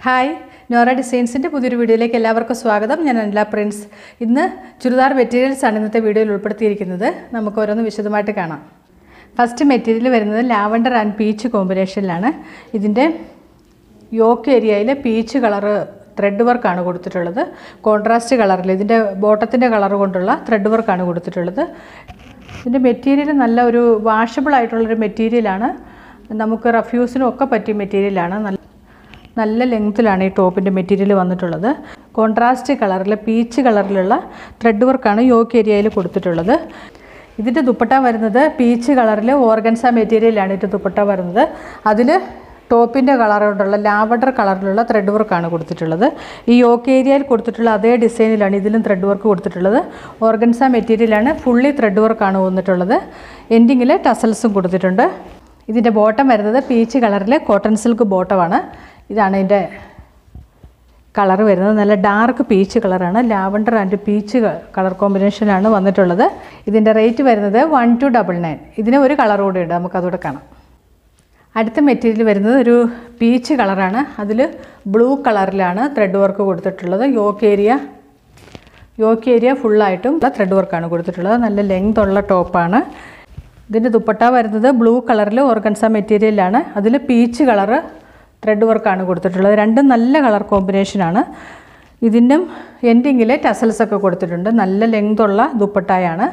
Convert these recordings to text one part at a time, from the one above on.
Hi, Nora ഡിസൈൻസിൻ്റെ പുതിയൊരു വീഡിയോയിലേക്ക് എല്ലാവർക്കും സ്വാഗതം. ഞാൻ അനില പ്രിൻസ്. ഇന്ന് ചുരിദാർ മെറ്റീരിയൽസാണ് ഇന്നത്തെ വീഡിയോയിൽ ഉൾപ്പെടുത്തിയിരിക്കുന്നത്. നമുക്ക് ഓരോന്ന് വിശദമായിട്ട് കാണാം. ഫസ്റ്റ് മെറ്റീരിയൽ വരുന്നത് ലാവൻഡർ ആൻഡ് പീച്ച് കോമ്പിനേഷനിലാണ്. ഇതിൻ്റെ യോക്ക് ഏരിയയിൽ പീച്ച് കളറ് ത്രെഡ് വർക്കാണ് കൊടുത്തിട്ടുള്ളത്. കോൺട്രാസ്റ്റ് കളറിൽ ഇതിൻ്റെ ബോട്ടത്തിൻ്റെ കളർ കൊണ്ടുള്ള ത്രെഡ് വർക്കാണ് കൊടുത്തിട്ടുള്ളത്. ഇതിൻ്റെ മെറ്റീരിയൽ നല്ല ഒരു വാഷബിൾ ആയിട്ടുള്ളൊരു മെറ്റീരിയലാണ്. നമുക്ക് റഫ്യൂസിനും ഒക്കെ പറ്റിയ മെറ്റീരിയലാണ്. നല്ല ലെങ്ത്തിലാണ് ഈ ടോപ്പിൻ്റെ മെറ്റീരിയൽ വന്നിട്ടുള്ളത്. കോൺട്രാസ്റ്റ് കളറിൽ പീച്ച് കളറിലുള്ള ത്രെഡ് വർക്കാണ് യോക്ക് ഏരിയയിൽ കൊടുത്തിട്ടുള്ളത്. ഇതിൻ്റെ ദുപ്പട്ട വരുന്നത് പീച്ച് കളറിൽ ഓർഗൻസ മെറ്റീരിയലാണ് ഇതിൻ്റെ ദുപ്പട്ട വരുന്നത്. അതിൽ ടോപ്പിൻ്റെ കളർ കൊണ്ടുള്ള ലാവൻഡർ കളറിലുള്ള ത്രെഡ് വർക്കാണ് കൊടുത്തിട്ടുള്ളത്. ഈ യോക്ക് ഏരിയയിൽ കൊടുത്തിട്ടുള്ള അതേ ഡിസൈനിലാണ് ഇതിലും ത്രെഡ് വർക്ക് കൊടുത്തിട്ടുള്ളത്. ഓർഗൻസ മെറ്റീരിയലാണ്. ഫുള്ളി ത്രെഡ് വർക്കാണ് വന്നിട്ടുള്ളത്. എൻഡിങ്ങിൽ ടസൽസും കൊടുത്തിട്ടുണ്ട്. ഇതിൻ്റെ ബോട്ടം വരുന്നത് പീച്ച് കളറിൽ കോട്ടൺ സിൽക്ക് ബോട്ടമാണ്. ഇതാണ് ഇതിൻ്റെ കളർ വരുന്നത്. നല്ല ഡാർക്ക് പീച്ച് കളറാണ്. ലാവൻഡർ ആൻഡ് പീച്ച് കളർ കോമ്പിനേഷനാണ് വന്നിട്ടുള്ളത്. ഇതിൻ്റെ റേറ്റ് വരുന്നത് 1299. ഇതിന് ഒരു കളർ കൂടെ ഉണ്ട്, നമുക്കതുകൂടെ കാണാം. അടുത്ത മെറ്റീരിയൽ വരുന്നത് ഒരു പീച്ച് കളറാണ്. അതിൽ ബ്ലൂ കളറിലാണ് ത്രെഡ് വർക്ക് കൊടുത്തിട്ടുള്ളത്. യോക്ക് ഏരിയ ഫുള്ളായിട്ടും ത്രെഡ് വർക്കാണ് കൊടുത്തിട്ടുള്ളത്. നല്ല ലെങ്ത് ഉള്ള ടോപ്പാണ്. ഇതിൻ്റെ ദുപ്പട്ട വരുന്നത് ബ്ലൂ കളറിൽ ഓർഗൻസ മെറ്റീരിയലാണ്. അതിൽ പീച്ച് കളറ് ത്രെഡ് വർക്കാണ് കൊടുത്തിട്ടുള്ളത്. രണ്ടും നല്ല കളർ കോമ്പിനേഷനാണ്. ഇതിനും എൻഡിങ്ങിൽ ടസൽസൊക്കെ കൊടുത്തിട്ടുണ്ട്. നല്ല ലെങ്തുള്ള ദുപ്പട്ടായാണ്.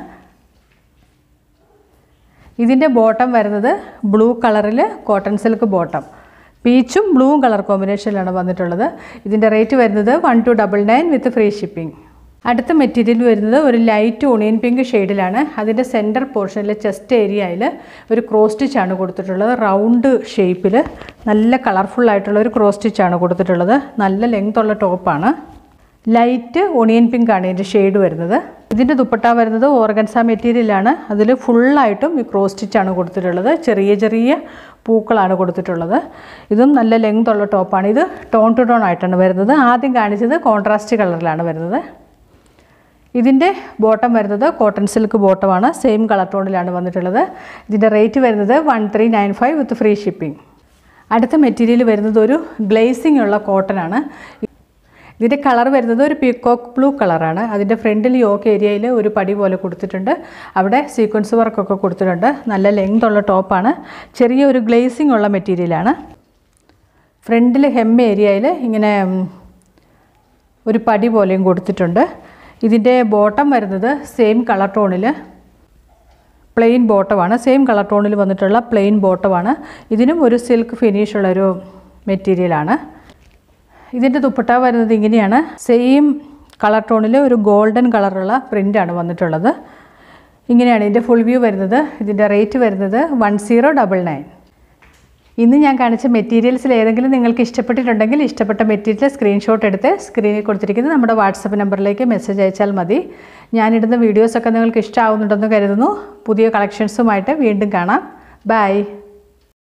ഇതിൻ്റെ ബോട്ടം വരുന്നത് ബ്ലൂ കളറിൽ കോട്ടൺ സിൽക്ക് ബോട്ടം. പീച്ചും ബ്ലൂവും കളർ കോമ്പിനേഷനിലാണ് വന്നിട്ടുള്ളത്. ഇതിൻ്റെ റേറ്റ് വരുന്നത് 1299 വിത്ത് ഫ്രീ ഷിപ്പിംഗ്. അടുത്ത മെറ്റീരിയൽ വരുന്നത് ഒരു ലൈറ്റ് ഒണിയൻ പിങ്ക് ഷെയ്ഡിലാണ്. അതിൻ്റെ സെൻറ്റർ പോർഷനിൽ ചെസ്റ്റ് ഏരിയയിൽ ഒരു ക്രോസ് സ്റ്റിച്ചാണ് കൊടുത്തിട്ടുള്ളത്. റൗണ്ട് ഷേപ്പിൽ നല്ല കളർഫുള്ളായിട്ടുള്ള ഒരു ക്രോസ് സ്റ്റിച്ചാണ് കൊടുത്തിട്ടുള്ളത്. നല്ല ലെങ്ത് ഉള്ള ടോപ്പാണ്. ലൈറ്റ് ഒണിയൻ പിങ്ക് ആണ് ഇതിൻ്റെ ഷെയ്ഡ് വരുന്നത്. ഇതിൻ്റെ ദുപ്പട്ട വരുന്നത് ഓർഗൻസ മെറ്റീരിയലാണ്. അതിൽ ഫുള്ളായിട്ടും ഈ ക്രോസ് സ്റ്റിച്ചാണ് കൊടുത്തിട്ടുള്ളത്. ചെറിയ ചെറിയ പൂക്കളാണ് കൊടുത്തിട്ടുള്ളത്. ഇതും നല്ല ലെങ്ത് ഉള്ള ടോപ്പാണ്. ഇത് ടോൺ ടു ടോൺ ആയിട്ടാണ് വരുന്നത്. ആദ്യം കാണിച്ചത് കോൺട്രാസ്റ്റ് കളറിലാണ് വരുന്നത്. ഇതിൻ്റെ ബോട്ടം വരുന്നത് കോട്ടൺ സിൽക്ക് ബോട്ടമാണ്. സെയിം കളർ ടോണിലാണ് വന്നിട്ടുള്ളത്. ഇതിൻ്റെ റേറ്റ് വരുന്നത് 1395 വിത്ത് ഫ്രീ ഷിപ്പിംഗ്. അടുത്ത മെറ്റീരിയൽ വരുന്നത് ഒരു ഗ്ലേസിംഗ് ഉള്ള കോട്ടനാണ്. ഇതിൻ്റെ കളർ വരുന്നത് ഒരു പീക്കോക്ക് ബ്ലൂ കളറാണ്. അതിൻ്റെ ഫ്രണ്ടിൽ യോക്ക് ഏരിയയിൽ ഒരു പടി പോലെ കൊടുത്തിട്ടുണ്ട്. അവിടെ സീക്വൻസ് വർക്കൊക്കെ കൊടുത്തിട്ടുണ്ട്. നല്ല ലെങ്ത് ഉള്ള ടോപ്പാണ്. ചെറിയ ഒരു ഗ്ലേസിംഗ് ഉള്ള മെറ്റീരിയലാണ്. ഫ്രണ്ടിൽ ഹെം ഏരിയയിൽ ഇങ്ങനെ ഒരു പടി പോലെയും കൊടുത്തിട്ടുണ്ട്. ഇതിൻ്റെ ബോട്ടം വരുന്നത് സെയിം കളർ ടോണിൽ പ്ലെയിൻ ബോട്ടമാണ്. സെയിം കളർ ടോണിൽ വന്നിട്ടുള്ള പ്ലെയിൻ ബോട്ടമാണ്. ഇതിനും ഒരു സിൽക്ക് ഫിനിഷുള്ളൊരു മെറ്റീരിയലാണ്. ഇതിൻ്റെ ദുപ്പട്ട വരുന്നത് ഇങ്ങനെയാണ്. സെയിം കളർ ടോണിൽ ഒരു ഗോൾഡൻ കളറുള്ള പ്രിൻ്റാണ് വന്നിട്ടുള്ളത്. ഇങ്ങനെയാണ് ഇതിൻ്റെ ഫുൾ വ്യൂ വരുന്നത്. ഇതിൻ്റെ റേറ്റ് വരുന്നത് 1099. ഇന്ന് ഞാൻ കാണിച്ച മെറ്റീരിയൽസിൽ ഏതെങ്കിലും നിങ്ങൾക്ക് ഇഷ്ടപ്പെട്ടിട്ടുണ്ടെങ്കിൽ ഇഷ്ടപ്പെട്ട മെറ്റീരിയൽ സ്ക്രീൻഷോട്ട് എടുത്ത് സ്ക്രീനിൽ കൊടുത്തിരിക്കുന്നത് നമ്മുടെ വാട്സപ്പ് നമ്പറിലേക്ക് മെസ്സേജ് അയച്ചാൽ മതി. ഞാനിടുന്ന വീഡിയോസൊക്കെ നിങ്ങൾക്ക് ഇഷ്ടമാവുന്നുണ്ടെന്ന് കരുതുന്നു. പുതിയ കളക്ഷൻസുമായിട്ട് വീണ്ടും കാണാം. ബൈ.